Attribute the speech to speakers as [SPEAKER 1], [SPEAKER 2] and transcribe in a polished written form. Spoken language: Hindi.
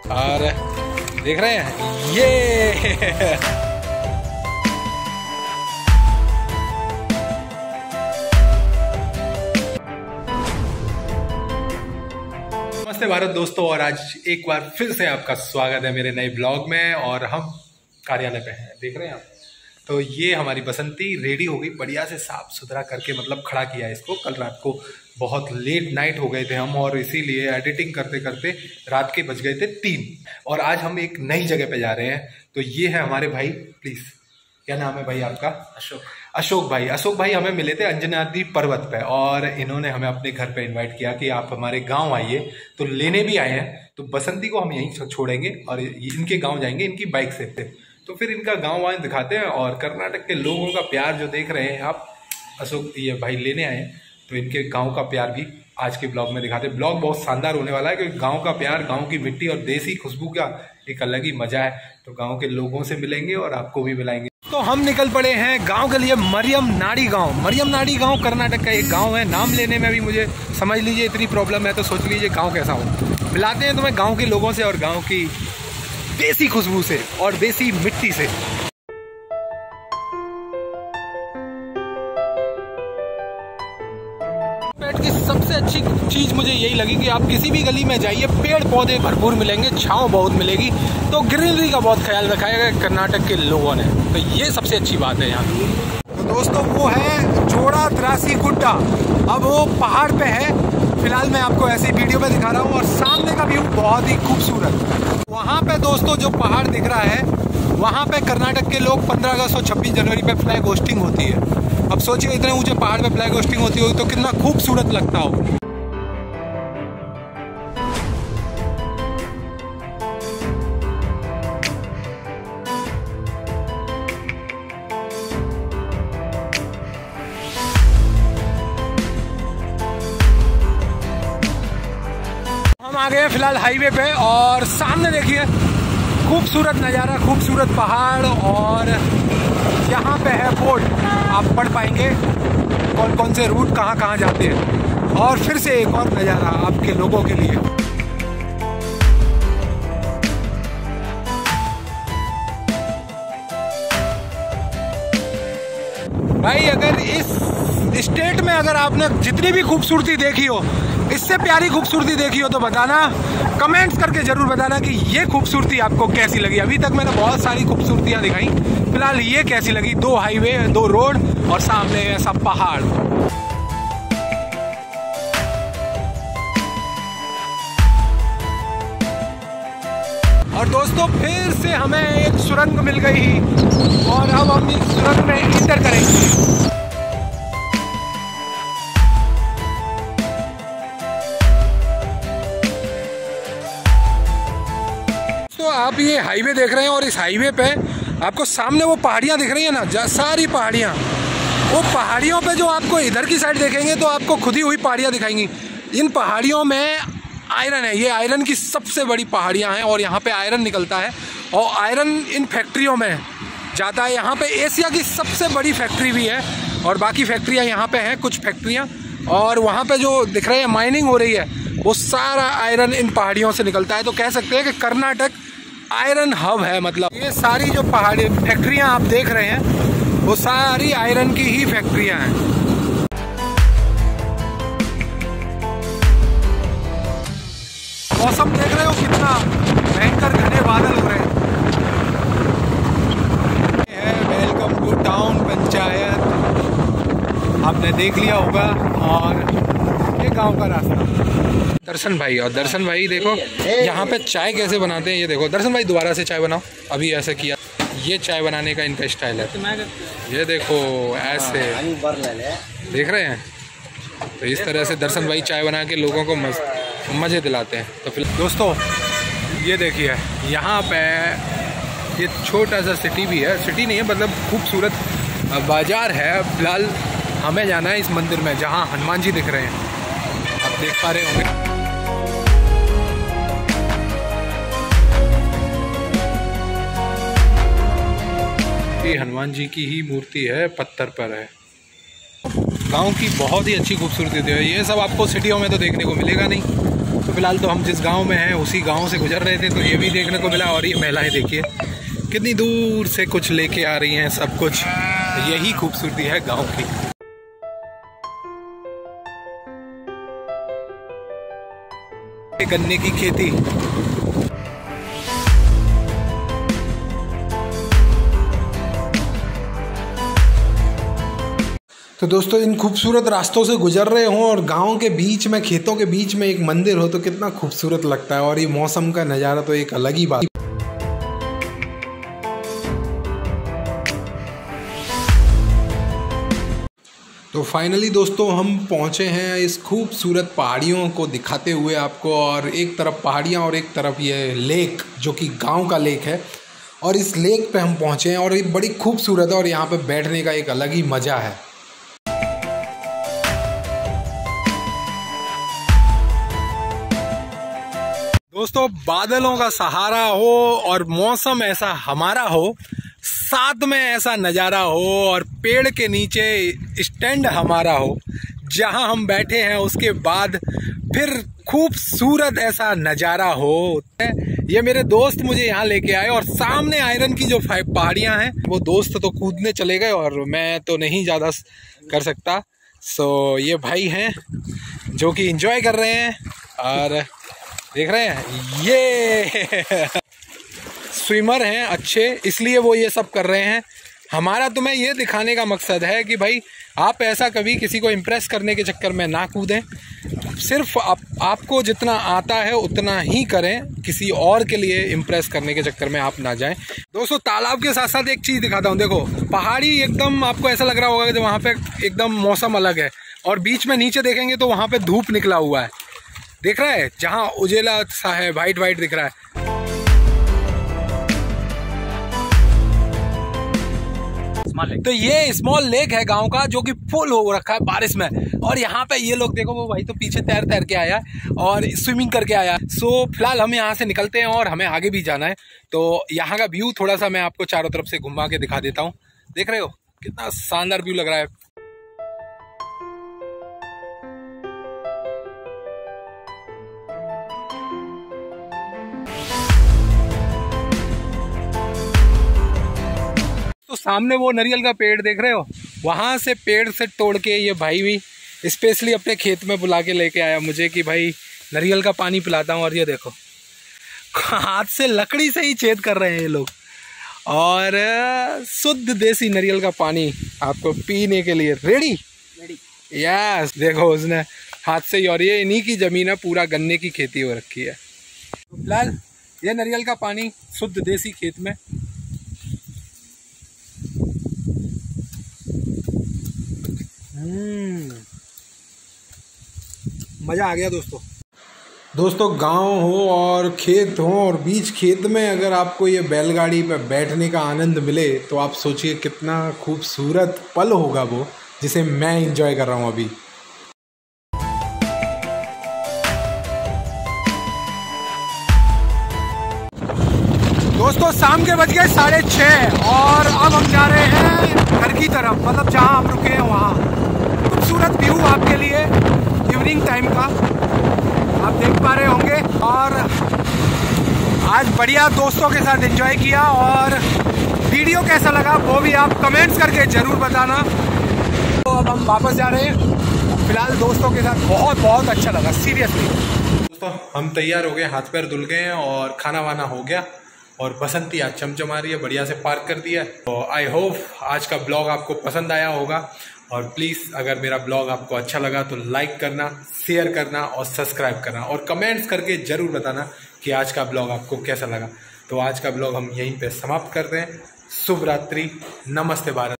[SPEAKER 1] और देख रहे हैं ये नमस्ते भारत दोस्तों, और आज एक बार फिर से आपका स्वागत है मेरे नए ब्लॉग में। और हम कार्यालय पे हैं, देख रहे हैं आप। तो ये हमारी बसंती रेडी हो गई, बढ़िया से साफ सुथरा करके मतलब खड़ा किया है इसको। कल रात को बहुत लेट नाइट हो गए थे हम, और इसीलिए एडिटिंग करते करते रात के बज गए थे 3। और आज हम एक नई जगह पे जा रहे हैं। तो ये है हमारे भाई, प्लीज क्या नाम है भाई आपका? अशोक भाई हमें मिले थे अंजनाद्री पर्वत पे, और इन्होंने हमें अपने घर पे इनवाइट किया कि आप हमारे गांव आइए। तो लेने भी आए हैं। तो बसंती को हम यहीं छोड़ेंगे और इनके गांव जाएंगे इनकी बाइक से। तो फिर इनका गांव वाँव दिखाते हैं, और कर्नाटक के लोगों का प्यार जो देख रहे हैं आप, अशोक ये भाई लेने आए हैं, तो इनके गाँव का प्यार भी आज के ब्लॉग में दिखाते हैं। ब्लॉग बहुत शानदार होने वाला है, क्योंकि गाँव का प्यार, गाँव की मिट्टी और देसी खुशबू का एक अलग ही मजा है। तो गाँव के लोगों से मिलेंगे और आपको भी मिलाएंगे। तो हम निकल पड़े हैं गांव के लिए, मरियम नाड़ी गांव कर्नाटक का एक गांव है। नाम लेने में भी मुझे समझ लीजिए इतनी प्रॉब्लम है, तो सोच लीजिए गांव कैसा हो। मिलाते हैं तुम्हें गांव के लोगों से और गांव की देसी खुशबू से और देसी मिट्टी से। की सबसे अच्छी चीज मुझे यही लगी कि आप किसी भी गली में जाइए, पेड़ पौधे भरपूर मिलेंगे, छांव बहुत मिलेगी। तो ग्रीनरी का बहुत ख्याल रखा है कर्नाटक के लोगों ने, तो ये सबसे अच्छी बात है यहाँ की। तो दोस्तों वो है जोड़ा त्रासी गुड्डा। अब वो पहाड़ पे है, फिलहाल मैं आपको ऐसी वीडियो में दिखा रहा हूँ, और सामने का व्यू बहुत ही खूबसूरत। वहाँ पे दोस्तों जो पहाड़ दिख रहा है, वहाँ पे कर्नाटक के लोग 15 अगस्त और 26 जनवरी पे फ्लैग होस्टिंग होती है। अब सोचिए इतने ऊंचे पहाड़ पे फ्लैग होस्टिंग होती होगी तो कितना खूबसूरत लगता हो। हम आ गए हैं फिलहाल हाईवे पे, और सामने देखिए खूबसूरत नज़ारा, खूबसूरत पहाड़, और यहाँ पे है बोर्ड, आप पढ़ पाएंगे कौन कौन से रूट कहाँ कहाँ जाते हैं। और फिर से एक और नज़ारा आपके लोगों के लिए। भाई अगर इस स्टेट में अगर आपने जितनी भी खूबसूरती देखी हो, इससे प्यारी खूबसूरती देखी हो, तो बताना, कमेंट्स करके जरूर बताना कि ये खूबसूरती आपको कैसी लगी। अभी तक मैंने बहुत सारी खूबसूरतियां दिखाई, फिलहाल ये कैसी लगी? 2 हाईवे, 2 रोड और सामने ऐसा पहाड़। और दोस्तों फिर से हमें एक सुरंग मिल गई, और अब हम इस सुरंग में इंटर करेंगे। तो आप ये हाईवे देख रहे हैं, और इस हाईवे पे आपको सामने वो पहाड़ियाँ दिख रही है ना, सारी पहाड़ियाँ, वो पहाड़ियों पे जो आपको इधर की साइड देखेंगे तो आपको खुदी हुई पहाड़ियाँ दिखाएंगी। इन पहाड़ियों में आयरन है, ये आयरन की सबसे बड़ी पहाड़ियाँ हैं, और यहाँ पे आयरन निकलता है, और आयरन इन फैक्ट्रियों में जाता है। यहाँ पे एशिया की सबसे बड़ी फैक्ट्री भी है, और बाकी फैक्ट्रियाँ यहाँ पे हैं, कुछ फैक्ट्रियाँ। और वहाँ पे जो दिख रहे हैं माइनिंग हो रही है, वो सारा आयरन इन पहाड़ियों से निकलता है। तो कह सकते हैं कि कर्नाटक आयरन हब है। मतलब ये सारी जो पहाड़ी फैक्ट्रियां आप देख रहे हैं, वो सारी आयरन की ही फैक्ट्रियां हैं। मौसम देख रहे हो कितना भयंकर घने बादल हो रहे हैं। ये है वेलकम टू टाउन पंचायत, आपने देख लिया होगा, और ये गांव का रास्ता। दर्शन भाई देखो यहाँ पे चाय कैसे बनाते हैं, ये देखो। दर्शन भाई दोबारा से चाय बनाओ, अभी ऐसे किया। ये चाय बनाने का इनका स्टाइल है, ये देखो ऐसे देख रहे हैं। तो इस तरह से दर्शन भाई चाय बना के लोगों को मज़े दिलाते हैं। तो फिर दोस्तों ये देखिए, यहाँ पे ये छोटा सा सिटी भी है, सिटी नहीं है मतलब खूबसूरत बाजार है। फिलहाल हमें जाना है इस मंदिर में जहाँ हनुमान जी दिख रहे हैं, आप देख पा रहे होंगे। हनुमान जी की ही मूर्ति है, पत्थर पर है। गांव की बहुत ही अच्छी खूबसूरती है। ये सब आपको सिटियों में तो देखने को मिलेगा नहीं। तो फिलहाल तो हम जिस गांव में हैं उसी गांव से गुजर रहे थे तो ये भी देखने को मिला। और ये महिलाएं देखिए कितनी दूर से कुछ लेके आ रही हैं, सब कुछ। यही खूबसूरती है गांव की। गन्ने की खेती। तो दोस्तों इन खूबसूरत रास्तों से गुजर रहे हो और गांव के बीच में, खेतों के बीच में एक मंदिर हो तो कितना खूबसूरत लगता है। और ये मौसम का नज़ारा तो एक अलग ही बात। तो फाइनली दोस्तों हम पहुंचे हैं इस खूबसूरत पहाड़ियों को दिखाते हुए आपको। और एक तरफ पहाड़ियां और एक तरफ ये लेक जो कि गांव का लेक है। और इस लेक पे हम पहुंचे हैं और ये बड़ी खूबसूरत है और यहाँ पे बैठने का एक अलग ही मज़ा है। दोस्तों बादलों का सहारा हो और मौसम ऐसा हमारा हो, साथ में ऐसा नज़ारा हो और पेड़ के नीचे स्टैंड हमारा हो जहां हम बैठे हैं, उसके बाद फिर खूबसूरत ऐसा नज़ारा हो। ये मेरे दोस्त मुझे यहाँ लेके आए और सामने आयरन की जो पहाड़ियाँ हैं वो दोस्त तो कूदने चले गए और मैं तो नहीं ज़्यादा कर सकता। सो ये भाई हैं जो कि एंजॉय कर रहे हैं और देख रहे हैं ये स्विमर हैं अच्छे, इसलिए वो ये सब कर रहे हैं। हमारा तुम्हें ये दिखाने का मकसद है कि भाई आप ऐसा कभी किसी को इम्प्रेस करने के चक्कर में ना कूदें। सिर्फ आपको जितना आता है उतना ही करें, किसी और के लिए इम्प्रेस करने के चक्कर में आप ना जाएं। दोस्तों तालाब के साथ साथ एक चीज़ दिखाता हूँ। देखो पहाड़ी एकदम आपको ऐसा लग रहा होगा कि वहाँ पे एकदम मौसम अलग है और बीच में नीचे देखेंगे तो वहाँ पे धूप निकला हुआ है, देख रहा है, जहाँ उजेला सा है, वाइट वाइट दिख रहा है। तो ये स्मॉल लेक है गांव का जो कि फुल हो रखा है बारिश में। और यहाँ पे ये लोग देखो, वो भाई तो पीछे तैर तैर के आया और स्विमिंग करके आया। सो फिलहाल हम यहाँ से निकलते हैं और हमें आगे भी जाना है। तो यहाँ का व्यू थोड़ा सा मैं आपको चारों तरफ से घुमा के दिखा देता हूँ। देख रहे हो कितना शानदार व्यू लग रहा है। तो सामने वो नारियल का पेड़ देख रहे हो, वहां से पेड़ से तोड़ के ये भाई भी स्पेशली अपने खेत में बुला के लेके आया मुझे कि भाई नारियल का पानी पिलाता हूँ। और ये देखो हाथ से लकड़ी से ही छेद कर रहे हैं ये लोग और शुद्ध देसी नारियल का पानी आपको पीने के लिए रेडी। यस देखो उसने हाथ से ही। और ये इन्हीं की जमीन है, पूरा गन्ने की खेती हो रखी है। तो फिलहाल ये नारियल का पानी शुद्ध देसी खेत में। मजा आ गया दोस्तों गांव हो और खेत हो और बीच खेत में अगर आपको ये बैलगाड़ी पे बैठने का आनंद मिले तो आप सोचिए कितना खूबसूरत पल होगा वो, जिसे मैं एंजॉय कर रहा हूँ अभी। दोस्तों शाम के बज गए 6:30 और अब हम जा रहे हैं घर की तरफ, मतलब जहाँ हम रुके हैं वहाँ। खूबसूरत व्यू आपके लिए इवनिंग टाइम का आप देख पा रहे होंगे। और आज बढ़िया दोस्तों के साथ एंजॉय किया और वीडियो कैसा लगा वो भी आप कमेंट्स करके ज़रूर बताना। तो अब हम वापस जा रहे हैं। फिलहाल दोस्तों के साथ बहुत अच्छा लगा सीरियसली। दोस्तों हम तैयार हो गए, हाथ पैर धुल गए हैं और खाना वाना हो गया और बसंती आज चमचमा रही है, बढ़िया से पार्क कर दिया। तो आई होप आज का ब्लॉग आपको पसंद आया होगा और प्लीज़ अगर मेरा ब्लॉग आपको अच्छा लगा तो लाइक करना, शेयर करना और सब्सक्राइब करना और कमेंट्स करके ज़रूर बताना कि आज का ब्लॉग आपको कैसा लगा। तो आज का ब्लॉग हम यहीं पे समाप्त करते हैं। शुभ रात्रि, नमस्ते भारत।